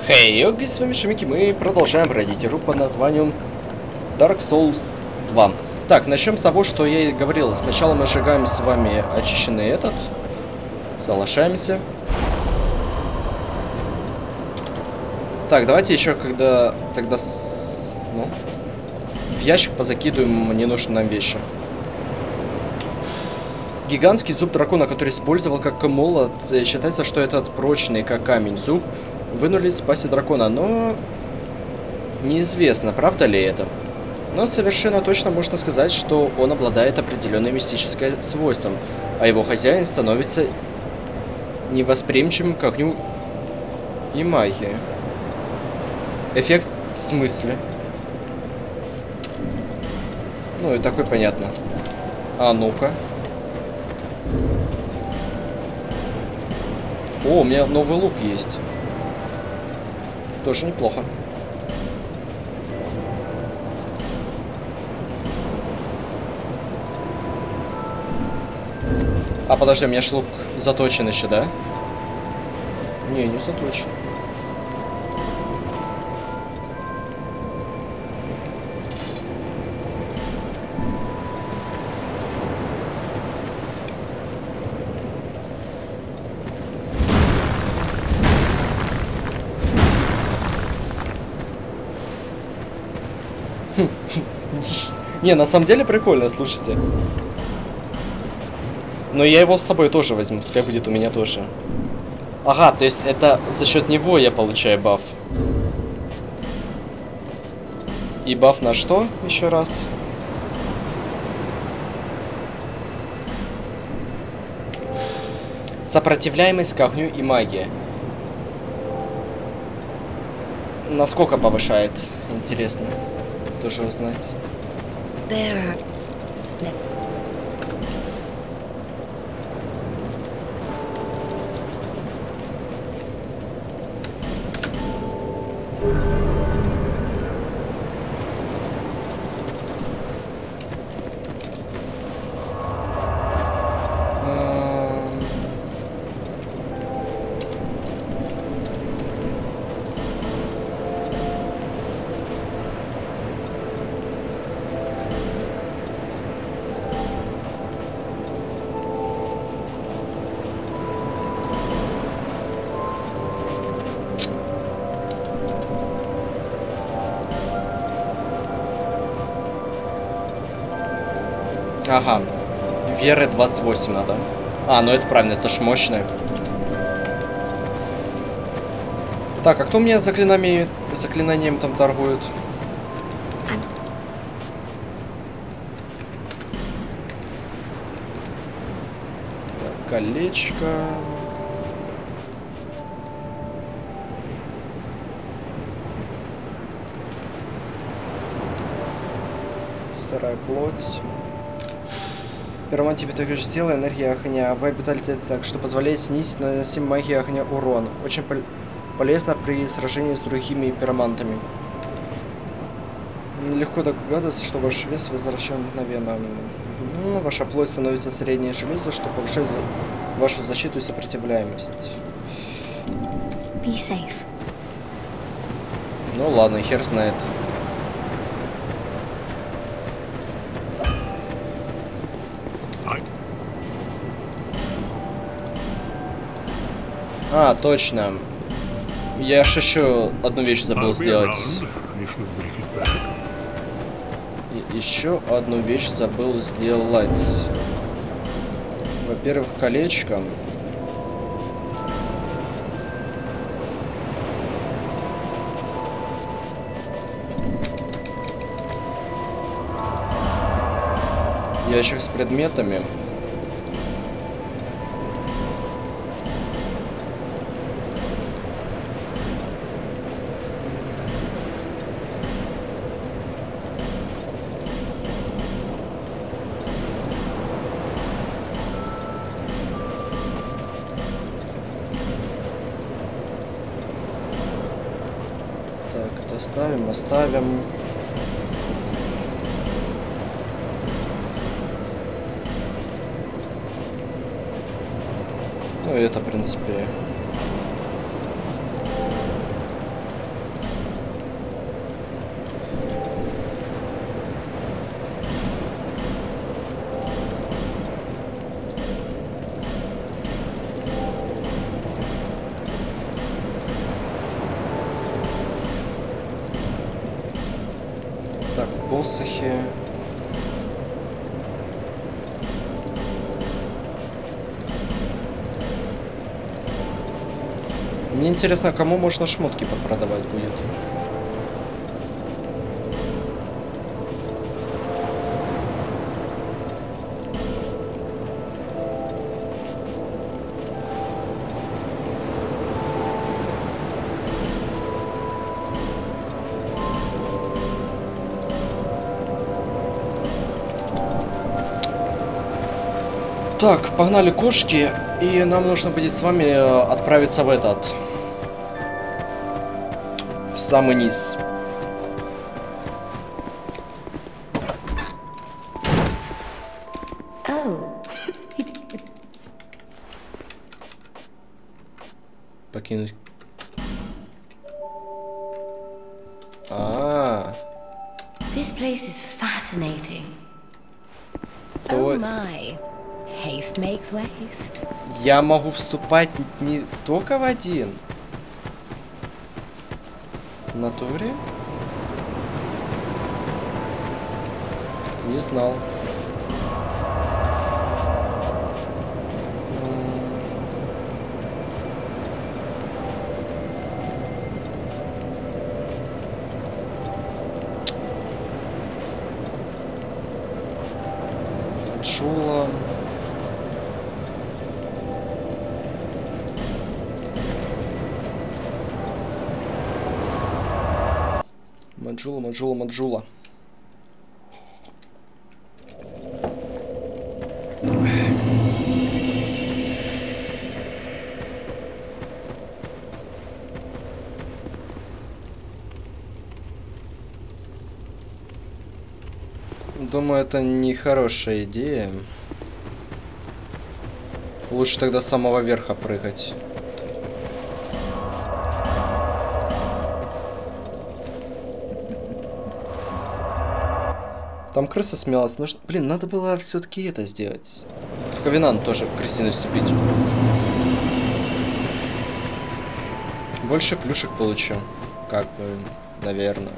Хей, йоги, с вами Шамики, мы продолжаем пройти игру под названием Dark Souls 2. Так, начнем с того, что я и говорил. Сначала мы сжигаем с вами очищенный этот. Соглашаемся. Так, давайте еще тогда ну, в ящик позакидываем ненужные нам вещи. Гигантский зуб дракона, который использовал как молот, считается, что этот прочный, как камень, зуб вынули из пасти дракона, но неизвестно, правда ли это. Но совершенно точно можно сказать, что он обладает определенным мистическим свойством, а его хозяин становится невосприимчивым к огню и магии. Эффект в смысле? Ну и такой понятно. А ну-ка. О, у меня новый лук есть. Тоже неплохо. А, подожди, у меня ж лук заточен еще, да? Не, не заточен. Не, на самом деле прикольно, слушайте. Но я его с собой тоже возьму, пускай будет у меня тоже. Ага, то есть это за счет него я получаю баф. И баф на что? Еще раз. Сопротивляемость к огню и магии. Насколько повышает? Интересно. Тоже узнать. Ага. Веры 28 надо. А, ну это правильно, это ж мощное. Так, а кто у меня заклинанием там торгует? Так, колечко. Старая плоть. Пироман тебе также тело, энергия огня. В обиталите так, что позволяет снизить наносимый магии огня урон. Очень полезно при сражении с другими пиромантами. Легко догадываться, что ваш вес возвращен мгновенно. Ну, ваша плоть становится среднее железо, что повышает вашу защиту и сопротивляемость. Be safe. Ну ладно, хер знает. А, точно. Я ж еще одну вещь забыл сделать. Еще одну вещь забыл сделать. Во-первых, колечко. Ящик с предметами. Оставим. Ну и это, в принципе, посохи. Мне интересно, кому можно шмотки попродавать будет. Так, погнали кошки, и нам нужно будет с вами отправиться в этот... в самый низ. Покинуть. This place is fascinating. То... Oh my. Haste makes waste. Я могу вступать не только в один. В натуре? Не знал. Джула. Маджула. Думаю, это не хорошая идея. Лучше тогда с самого верха прыгать. Там крыса смеялась. Нужно... Блин, надо было все-таки это сделать. В Ковенант тоже в крысе наступить. Больше плюшек получу. Как бы, наверное.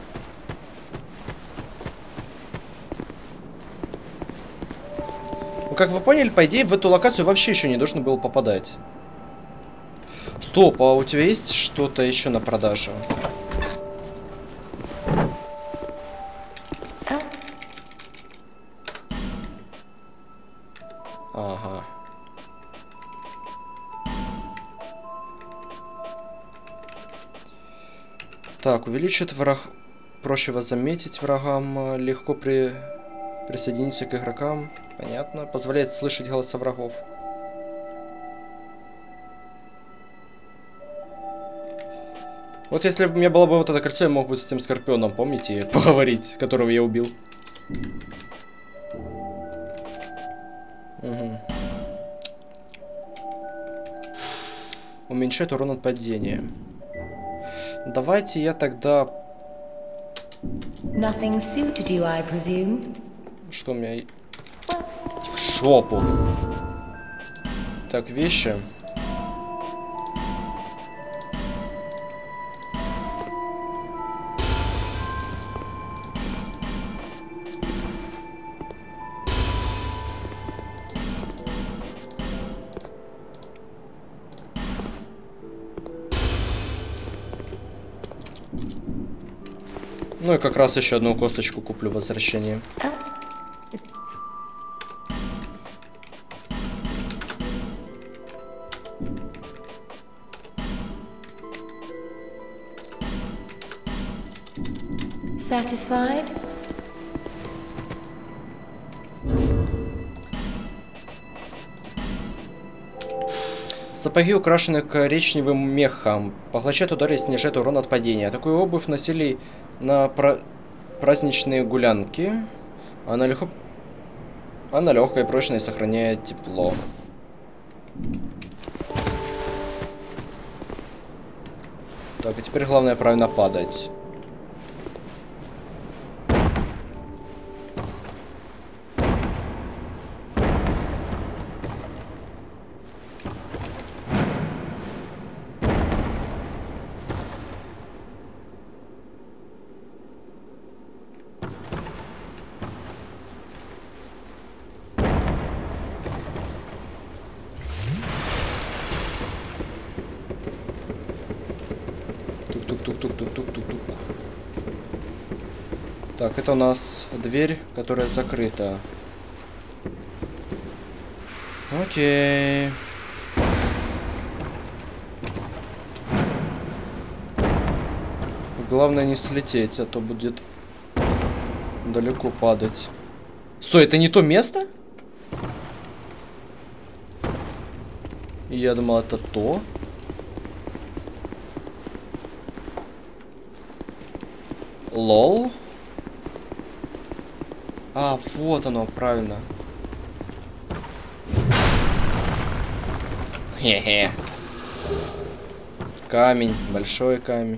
Ну, как вы поняли, по идее, в эту локацию вообще еще не должен был попадать. Стоп, а у тебя есть что-то еще на продажу? Ага. Так, увеличит враг... Проще вас заметить врагам, легко присоединиться к игрокам. Понятно. Позволяет слышать голоса врагов. Вот если бы у меня было бы вот это кольцо, я мог бы с этим Скорпионом, помните, поговорить, которого я убил. Угу. Уменьшает урон от падения. Давайте я тогда... Nothing suited you, I presume. Что у меня... В шопу. Так, вещи. Ну и как раз еще одну косточку куплю в возвращении. Satisfied? Сапоги украшены коричневым мехом. Поглощают удары и снижают урон от падения. Такую обувь носили на праздничные гулянки. Она легкая и прочная и сохраняет тепло. Так, и теперь главное правильно падать. Так, это у нас дверь, которая закрыта. Окей. Главное не слететь, а то будет далеко падать. Стой, это не то место? Я думал, это то. Лол. А, вот оно, правильно. Хе-хе. Камень, большой камень.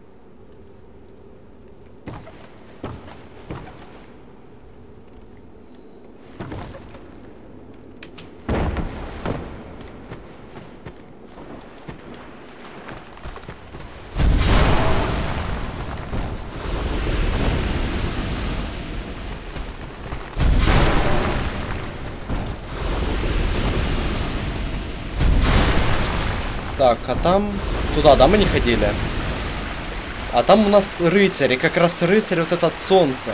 Так, а там... Туда, да, мы не ходили? А там у нас рыцарь, и как раз рыцарь вот этот солнце.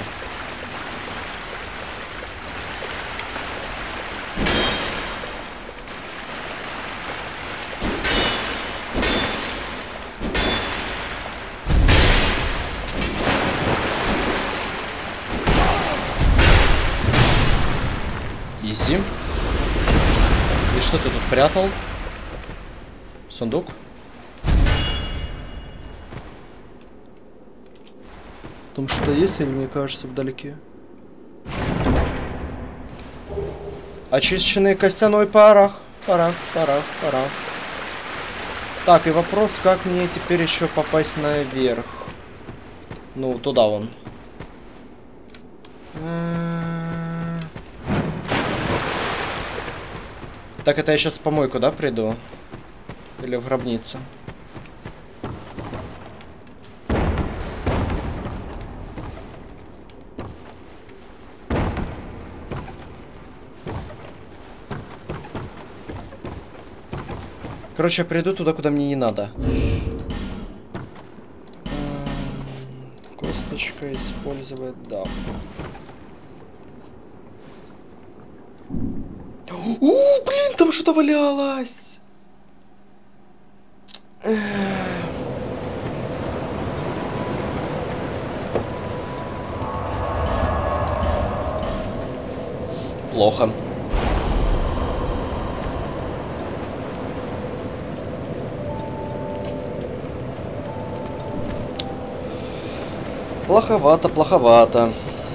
Изи. И что ты тут прятал? Сундук? Там что-то есть, или мне кажется, вдалеке? Очищенный костяной порох. Порох. Так, и вопрос, как мне теперь еще попасть наверх? Ну, туда вон. Так, это я сейчас в помойку, да, приду? Или в гробницу? Короче, я приду туда, куда мне не надо. Косточка использовать, да. Блин, там что-то валялось! Плохо. Плоховато.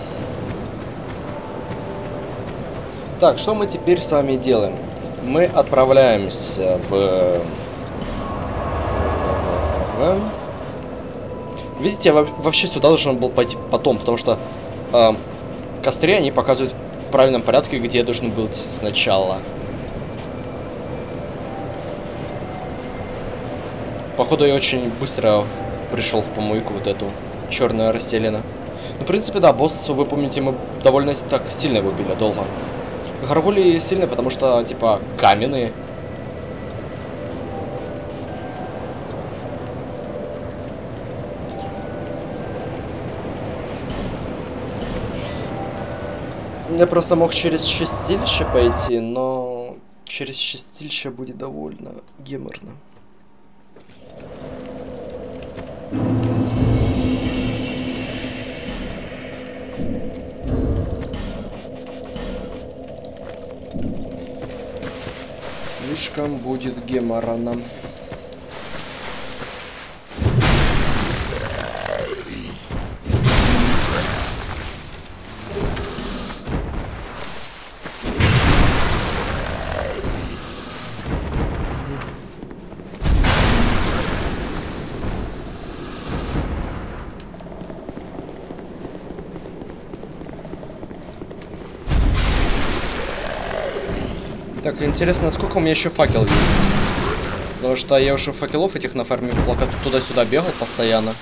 Так, что мы теперь с вами делаем? Мы отправляемся в... Видите, я вообще сюда должен был пойти потом, потому что костры, они показывают в правильном порядке, где я должен был сначала. Походу, я очень быстро пришел в помойку вот эту черную расселину. Ну, в принципе, да, босса, вы помните, мы довольно так сильно его били, долго. Гаргулии сильные, потому что, типа, каменные. Я просто мог через чистилище пойти, но через чистилище будет довольно геморно. Слишком будет геморно. Так, интересно, сколько у меня еще факел есть? Потому что я уже факелов этих нафармил, пока туда-сюда бегал постоянно.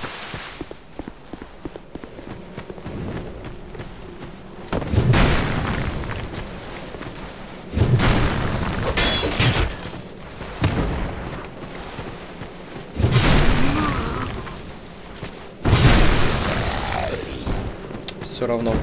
все равно.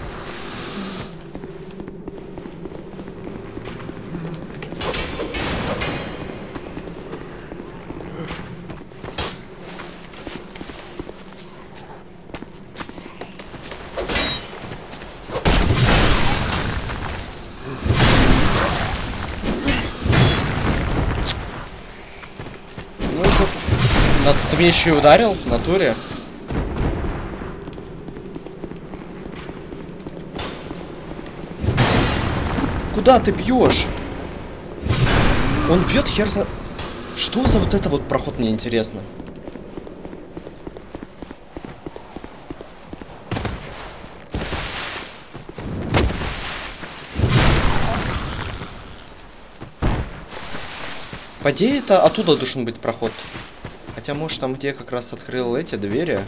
Ты меня еще и ударил в натуре? Куда ты бьешь? Он бьет хер за... Что за вот это вот проход, мне интересно. По идее, это оттуда должен быть проход. Хотя, может, там, где я как раз открыл эти двери.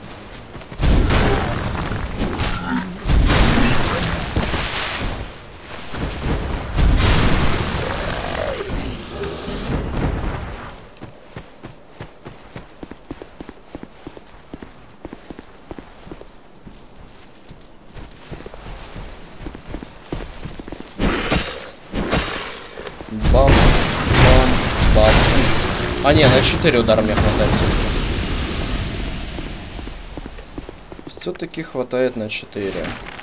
Бам, бам, бам. А не, на 4 удара мне хватает все-таки. Все-таки хватает на 4.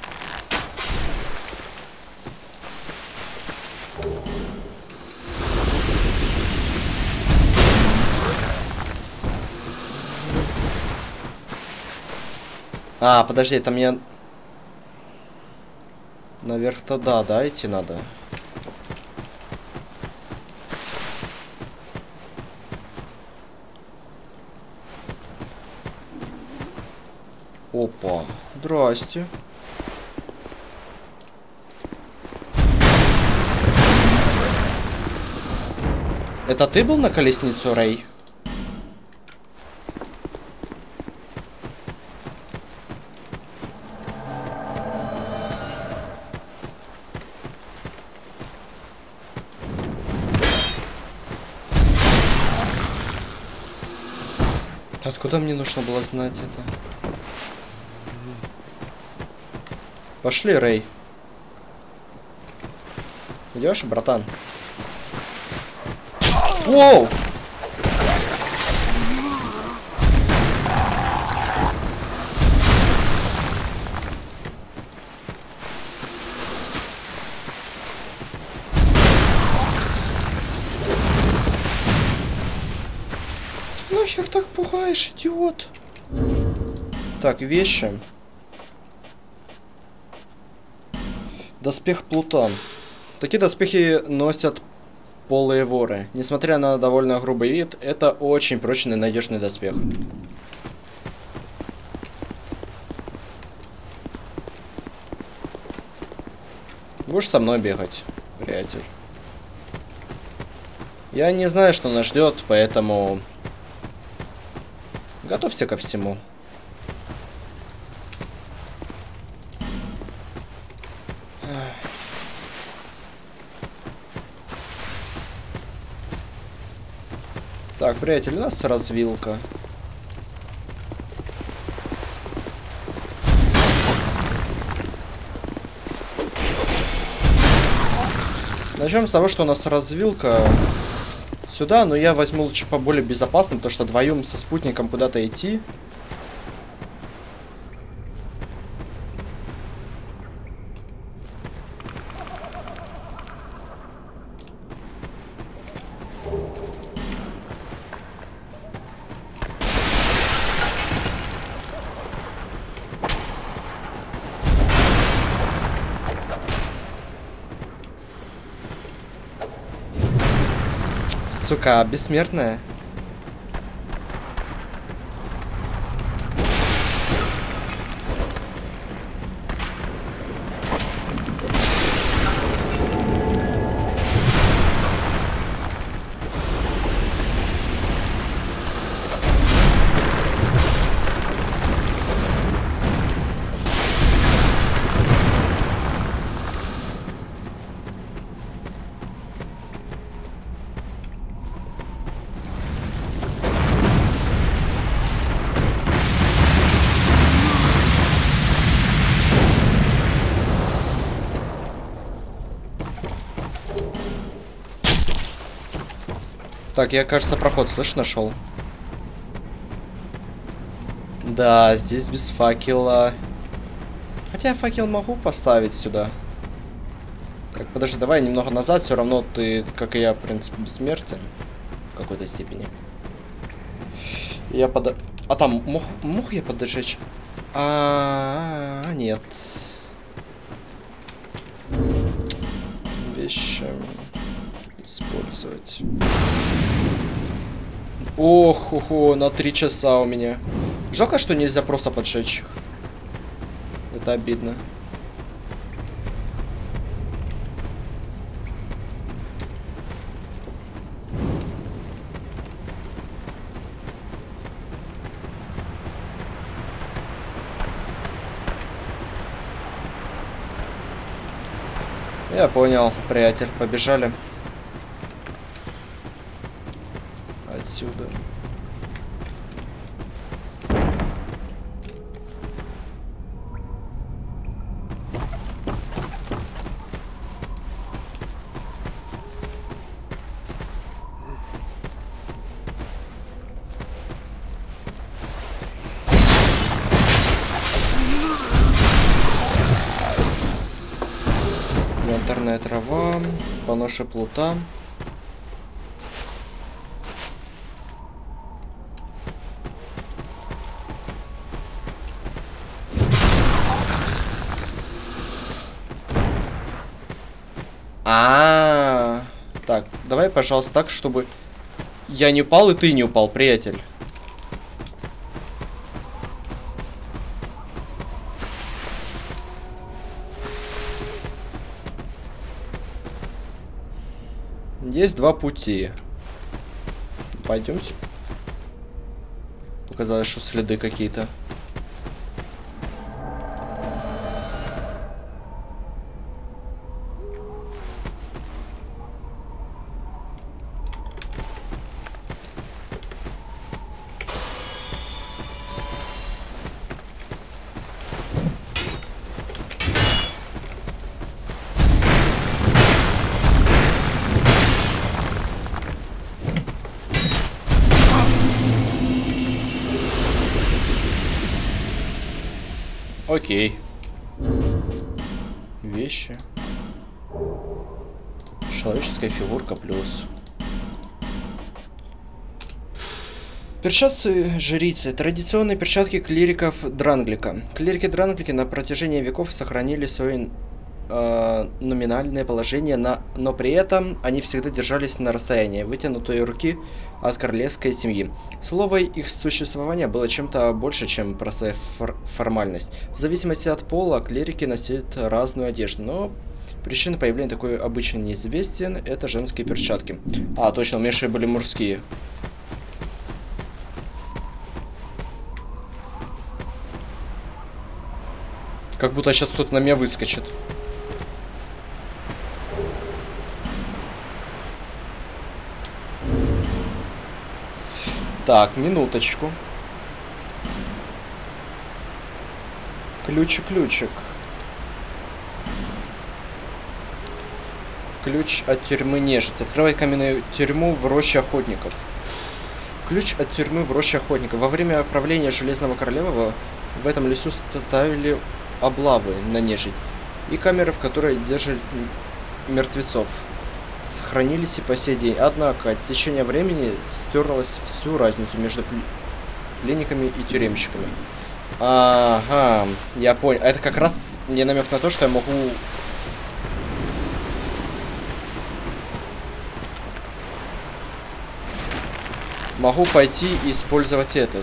А, подожди, это мне... Наверх туда, да, идти надо? Опа, здрасте. Это ты был на колесницу, Рэй? Откуда мне нужно было знать это? Пошли, Рэй. Идешь, братан? Воу! Нахер так пугаешь, идиот? Так, вещи. Доспех Плутон. Такие доспехи носят полые воры. Несмотря на довольно грубый вид, это очень прочный и надежный доспех. Будешь со мной бегать, приятель? Я не знаю, что нас ждет, поэтому готовься ко всему. Так, приятель, у нас развилка. Начнем с того, что у нас развилка сюда, но я возьму лучше по более безопасным, потому что вдвоем со спутником куда-то идти. Сука, бессмертная. Так, я, кажется, проход, слышь, нашел. Да, здесь без факела. Хотя я факел могу поставить сюда. Так, подожди, давай немного назад. Все равно ты, как и я, в принципе, бессмертен. В какой-то степени. Я под... А там, мог я поджечь? Нет. Вещи использовать. Ох, на 3 часа у меня. Жалко, что нельзя просто поджечь их. Это обидно. Я понял, приятель, побежали. Отсюда. Янтарная трава, поноши плута. Так, давай, пожалуйста, так, чтобы я не упал и ты не упал, приятель. Есть два пути. Пойдемте. Показалось, что следы какие-то. Окей. Вещи. Человеческая фигурка плюс. Перчатки жрицы. Традиционные перчатки клириков Дранглика. Клирики Дранглики на протяжении веков сохранили свое номинальное положение, но при этом они всегда держались на расстоянии вытянутой руки от королевской семьи. Слово их существования было чем-то больше, чем простая формальность. В зависимости от пола клирики носят разную одежду, но причина появления такой обычно неизвестен. Это женские перчатки. Точно, у меня еще были мужские. Как будто сейчас кто-то на меня выскочит. Так, минуточку. Ключик. Ключ от тюрьмы нежить. Открывает каменную тюрьму в роще охотников. Ключ от тюрьмы в роще охотников. Во время правления Железного Королева в этом лесу ставили облавы на нежить. И камеры, в которые держали мертвецов, сохранились и по сей день. Однако, течение времени стерлось всю разницу между пленниками и тюремщиками. Ага, я понял. Это как раз мне намек на то, что я могу пойти и использовать этот.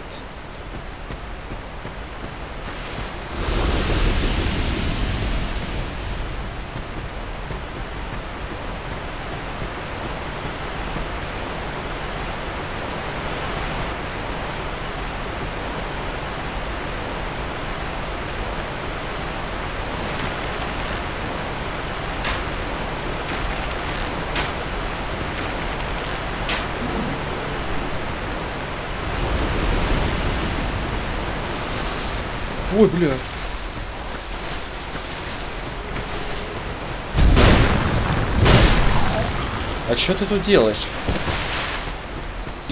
Ой, бля. А что ты тут делаешь?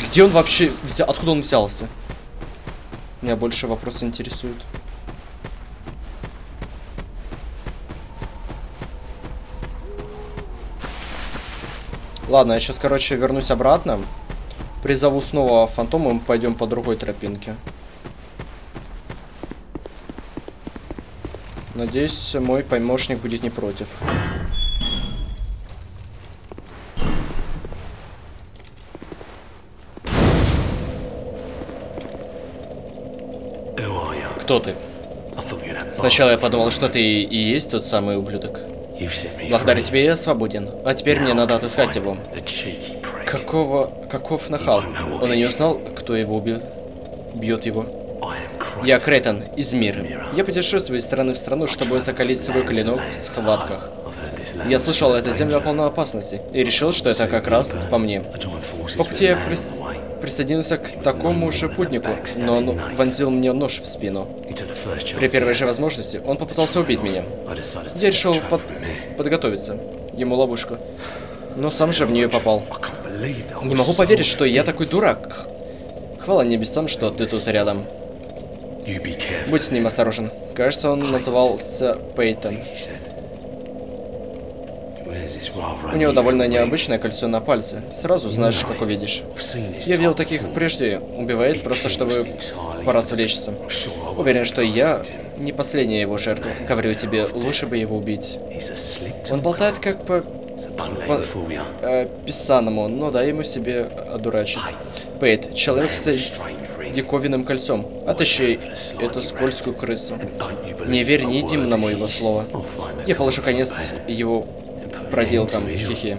Где он вообще взял? Откуда он взялся? Меня больше вопросы интересуют. Ладно, я сейчас, короче, вернусь обратно. Призову снова фантома, мы пойдем по другой тропинке. Надеюсь, мой помощник будет не против. Кто ты? Сначала я подумал, что ты и есть тот самый ублюдок. Благодаря тебе я свободен. А теперь мне надо отыскать его. Каков нахал? Он и не узнал, кто его убил. Бьет его. Я Крейтон из мира. Я путешествую из страны в страну, чтобы закалить свой клинок в схватках. Я слышал, эта земля полна опасности, и решил, что это как раз по мне. По пути я присоединился к такому же путнику, но он вонзил мне нож в спину. При первой же возможности он попытался убить меня. Я решил подготовиться ему ловушку, но сам же в нее попал. Не могу поверить, что я такой дурак. Хвала небесам, что ты тут рядом. Будь с ним осторожен. Кажется, он назывался Пейтон. У него довольно необычное кольцо на пальце. Сразу знаешь, как увидишь. Я видел таких прежде. Убивает просто, чтобы поразвлечься. Уверен, что я не последняя его жертва. Говорю тебе, лучше бы его убить. Он болтает как по писанному, но дай ему себе одурачить. Пейт, человек с диковинным кольцом. Отыщи эту скользкую крысу. Не верь ни единому его слова. Я положу конец его проделкам. Хихи.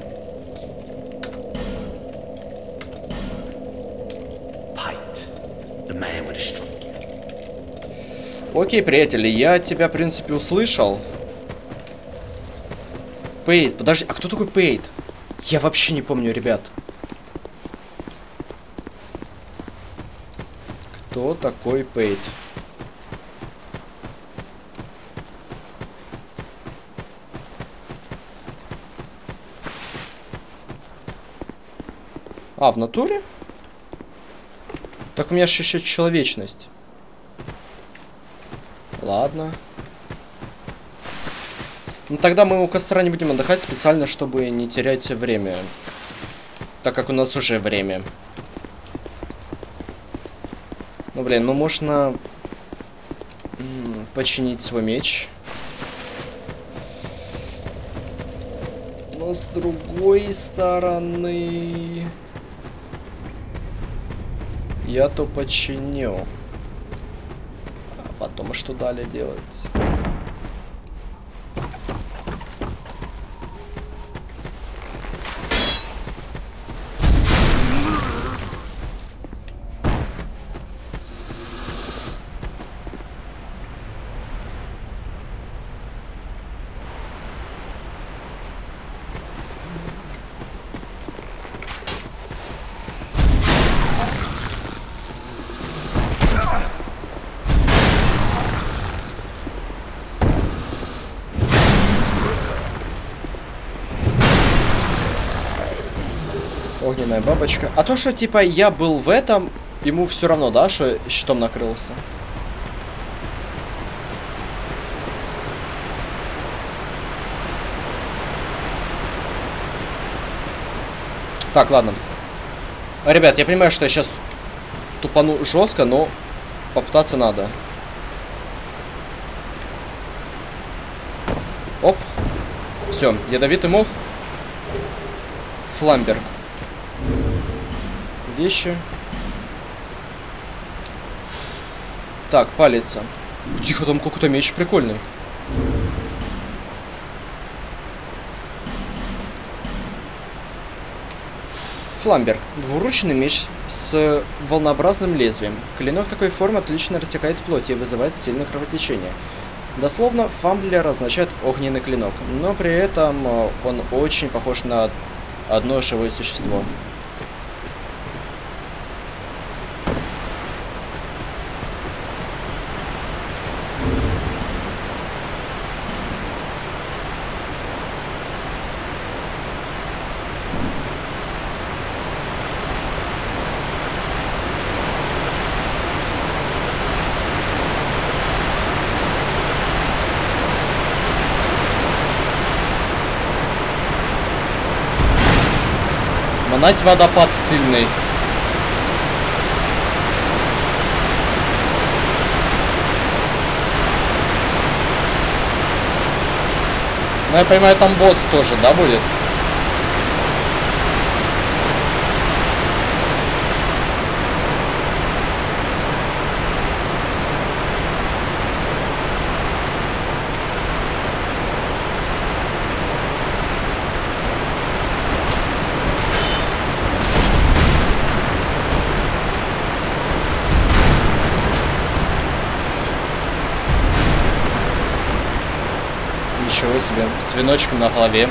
Окей, приятели, я тебя, в принципе, услышал. Пейт, подожди, а кто такой Пейт? Я вообще не помню, ребят. Кто такой Пейт? А, в натуре? Так у меня же еще человечность. Ладно. Ну тогда мы у костра не будем отдыхать специально, чтобы не терять время. Так как у нас уже время. Ну блин, ну можно починить свой меч. Но с другой стороны... Я то починю. А потом что далее делать? Огненная бабочка. А то, что типа я был в этом, ему все равно, да, что щитом накрылся. Так, ладно. Ребят, я понимаю, что я сейчас тупану жестко, но попытаться надо. Оп. Все, ядовитый мох. Фламберг. Вещи. Так, палец. Тихо, там какой-то меч прикольный. Фламберг. Двуручный меч с волнообразным лезвием. Клинок такой формы отлично рассекает плоть и вызывает сильное кровотечение. Дословно, фамблер означает огненный клинок, но при этом он очень похож на одно живое существо. Манать водопад сильный. Ну, я понимаю, там босс тоже, да, будет? Ничего себе, с веночком на голове.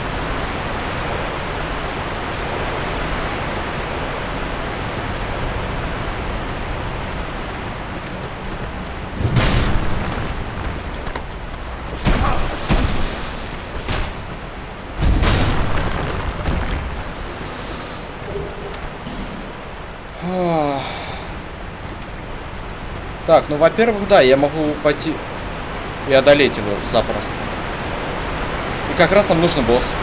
Так, ну, во-первых, да, я могу пойти и одолеть его запросто. И как раз нам нужен босс.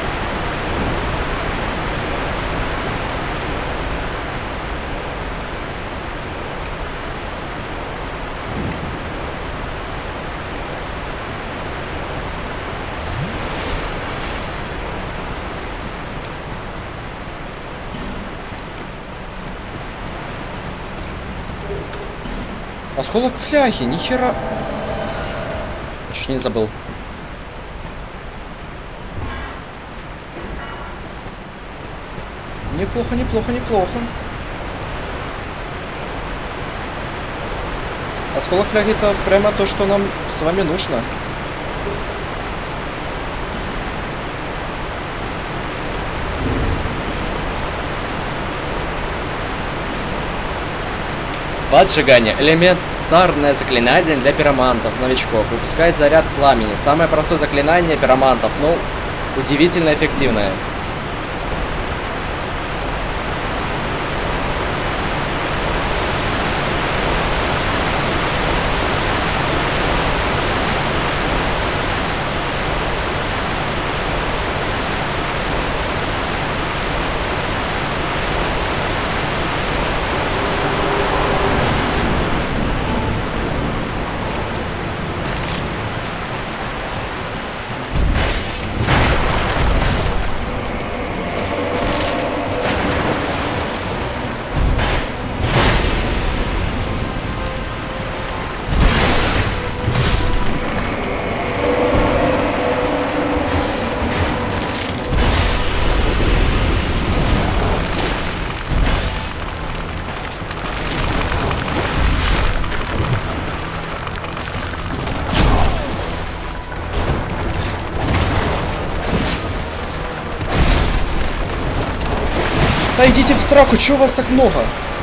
Осколок фляги, нихера. Чуть не забыл. Неплохо, неплохо, неплохо. Осколок фляги — это прямо то, что нам с вами нужно. Поджигание. Элементарное заклинание для пиромантов, новичков. Выпускает заряд пламени. Самое простое заклинание пиромантов, но удивительно эффективное. Да идите в сраку, чё у вас так много?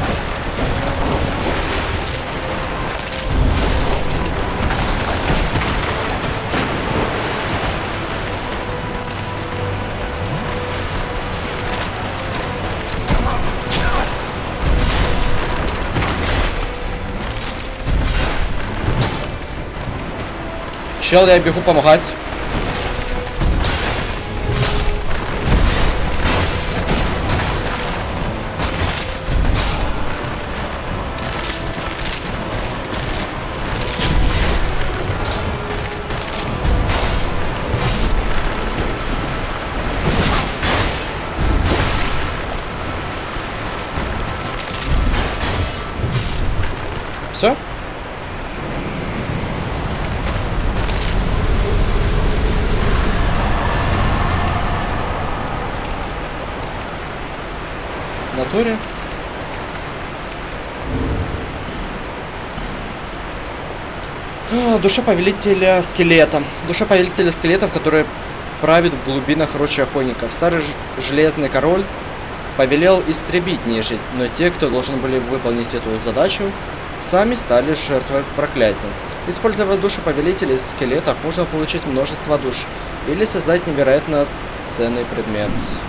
Чел, я бегу помогать. Все? В натуре? Душа повелителя скелета. Душа повелителя скелетов, которая правит в глубинах рощи охотников. Старый железный король повелел истребить нежить, но те, кто должен были выполнить эту задачу, сами стали жертвой проклятия. Используя душу повелителей скелетов, можно получить множество душ или создать невероятно ценный предмет.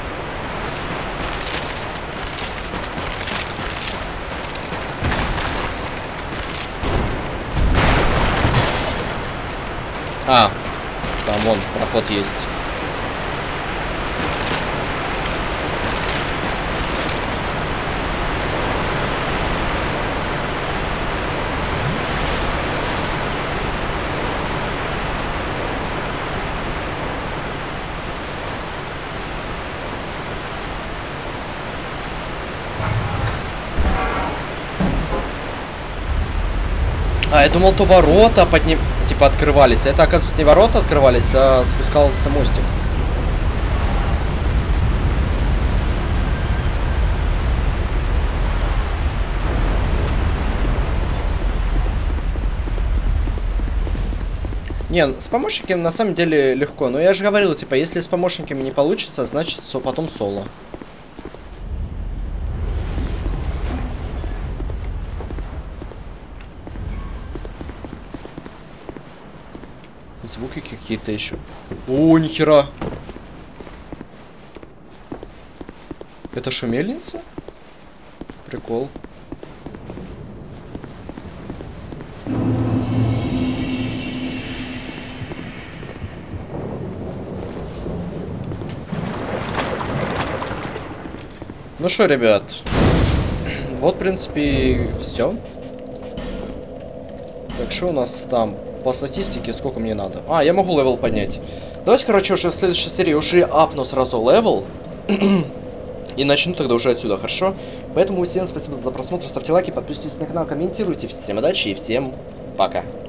А, там вон проход есть. А, я думал, то ворота типа открывались. А это, оказывается, не ворота открывались, а спускался мостик. Не, с помощниками на самом деле легко. Но я же говорил, типа, если с помощниками не получится, значит потом соло. Звуки какие-то еще. О, нихера. Это что, мельница? Прикол. Ну что, ребят, вот, в принципе, все. Так, что у нас там по статистике, сколько мне надо? А, я могу левел поднять. Давайте, короче, уже в следующей серии уже апну сразу левел. И начну тогда уже отсюда, хорошо? Поэтому всем спасибо за просмотр, ставьте лайки, подписывайтесь на канал, комментируйте. Всем удачи и всем пока.